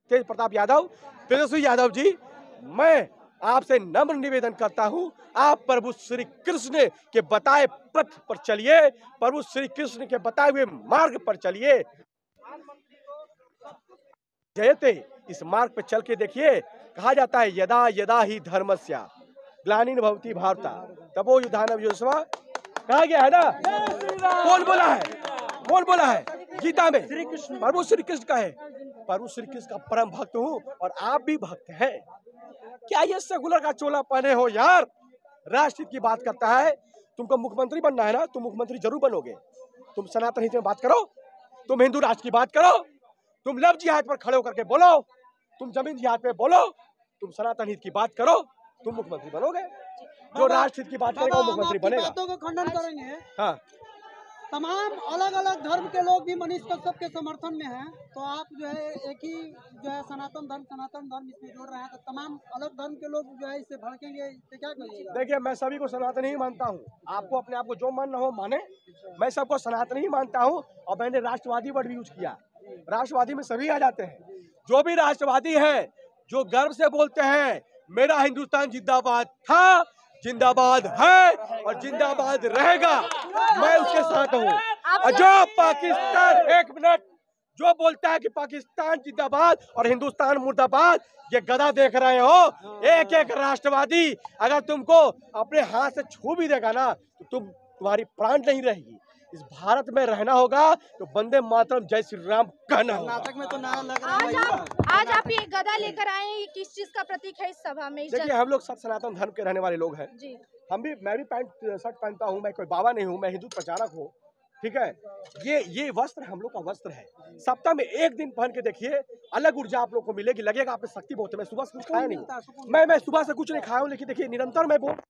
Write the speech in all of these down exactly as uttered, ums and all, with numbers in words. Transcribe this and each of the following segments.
तेज प्रताप यादव, तेजस्वी यादव जी, मैं आपसे नम्र निवेदन करता हूं, आप प्रभु श्री कृष्ण के बताए पथ पर चलिए, प्रभु श्री कृष्ण के बताए हुए मार्ग पर चलिए। जयते इस मार्ग पर चल के देखिए, कहा जाता है यदा यदा ही धर्मस्य ग्लानिर्भवति भवति भारत तपो युधानम युष्मा, कहा गया है ना। कौन बोला है? कौन बोला है गीता में? प्रभु श्री कृष्ण का है। प्रभु श्री कृष्ण का परम भक्त हूँ और आप भी भक्त हैं। क्या ये सेकुलर का चोला पहने हो यार? राष्ट्रहित की बात करता है। तुमको मुख्यमंत्री बनना है ना, तुम मुख्यमंत्री जरूर बनोगे। तुम सनातन हित में बात करो, तुम हिंदू राष्ट्र की बात करो, तुम लव जिहाद पर खड़े होकर के बोलो, तुम जमीन जिहाद पे बोलो, तुम सनातन हित की बात करो, तुम मुख्यमंत्री बनोगे। जो राष्ट्र हित की बात करेगा वो मुख्यमंत्री बनेगा। बातों को खंडन करेंगे। हाँ, तमाम अलग अलग धर्म के लोग भी मनीष कश्यप के समर्थन में हैं, तो आप जो है एक ही जो है सनातन धर्म सनातन धर्म इसमें जोड़ रहे हैं, तो तमाम अलग धर्म के लोग जो है इससे भड़केंगे, इससे क्या कहिएगा? देखिए मैं सभी को सनातन ही मानता हूँ। आपको अपने आप को जो मानना हो माने, मैं सबको सनातन ही मानता हूँ। और मैंने राष्ट्रवादी वर्ड भी यूज किया। राष्ट्रवादी में सभी आ जाते हैं। जो भी राष्ट्रवादी है, जो गर्व से बोलते हैं मेरा हिंदुस्तान जिंदाबाद था, जिंदाबाद है और जिंदाबाद रहेगा, मैं उसके साथ हूँ। और जो पाकिस्तान, एक मिनट, जो बोलता है कि पाकिस्तान जिंदाबाद और हिंदुस्तान मुर्दाबाद, ये गधा देख रहे हो, एक एक राष्ट्रवादी अगर तुमको अपने हाथ से छू भी देगा ना, तो तुम तुम्हारी प्राण नहीं रहेगी। इस भारत में रहना होगा तो वंदे मातरम जय श्री राम कहना होगा। नाटक में तो नारा लग रहा आज आप आज आप ये गदा लेकर आए हैं, ये किस चीज का प्रतीक है इस सभा में? इस देखिए हम लोग सब सनातन धर्म के रहने वाले लोग हैं जी। हम भी, मैं भी पैंट शर्ट पहनता हूँ, मैं कोई बाबा नहीं हूँ, मैं हिंदू प्रचारक हूँ, ठीक है। ये ये वस्त्र हम लोग का वस्त्र है। सप्ताह में एक दिन पहन के देखिए, अलग ऊर्जा आप लोग को मिलेगी, लगेगा आप में शक्ति बहुत है। मैं सुबह से कुछ खाया नहीं, मैं मैं सुबह से कुछ नहीं खाया हूँ, लेकिन देखिए निरंतर मैं बोल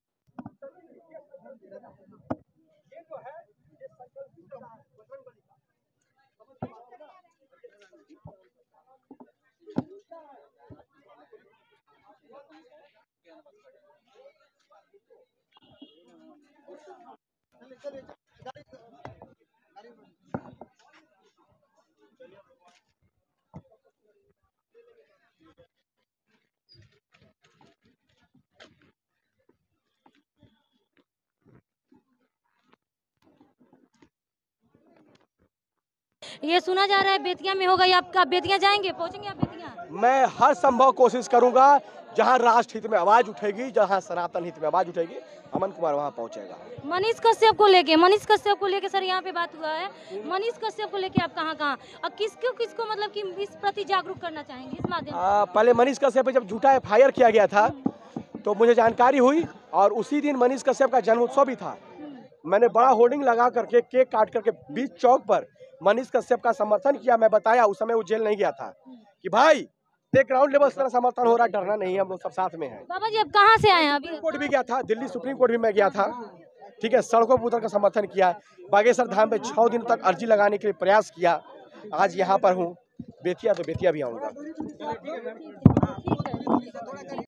ये सुना जा रहा है बेतिया में होगा, आपका बेतिया जाएंगे, पहुंचेंगे आप बेतिया? मैं हर संभव कोशिश करूंगा, जहां राष्ट्र हित में आवाज उठेगी, जहां सनातन हित में आवाज उठेगी, अमन कुमार वहां पहुंचेगा। मनीष कश्यप को लेके मनीष कश्यप को लेके सर यहाँ पे बात हुआ है। मनीष कश्यप को लेके आप कहाँ कहाँ और किसको किसको मतलब कि इस प्रति जागरूक करना चाहेंगे इस माध्यम से? पहले मनीष कश्यप पे जब झूठा एफ आई आर किया गया था तो मुझे जानकारी हुई, और उसी दिन मनीष कश्यप का जन्मोत्सव भी था। मैंने बड़ा होर्डिंग लगा करके, केक काट करके बीच चौक पर मनीष कश्यप का समर्थन किया। मैं बताया, उस समय वो जेल नहीं गया था, कि भाई देख ग्राउंड लेवल से समर्थन हो रहा है, डरना नहीं है, हम लोग सब साथ में हैं। बाबा जी अब कहाँ से आए हैं? अभी सुप्रीम कोर्ट भी गया था, दिल्ली सुप्रीम कोर्ट भी मैं गया था, ठीक है। सड़कों पर उतर का समर्थन किया, बागेश्वर धाम में छह दिन तक अर्जी लगाने के लिए प्रयास किया। आज यहाँ पर हूँ, बेतिया तो बेतिया भी आऊँगा।